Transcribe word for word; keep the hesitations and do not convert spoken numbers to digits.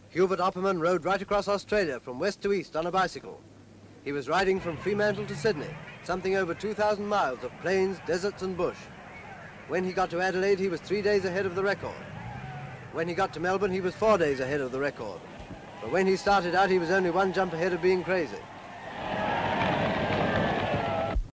Hubert Opperman rode right across Australia from west to east on a bicycle. He was riding from Fremantle to Sydney, something over two thousand miles of plains, deserts and bush. When he got to Adelaide, he was three days ahead of the record. When he got to Melbourne, he was four days ahead of the record. But when he started out, he was only one jump ahead of being crazy.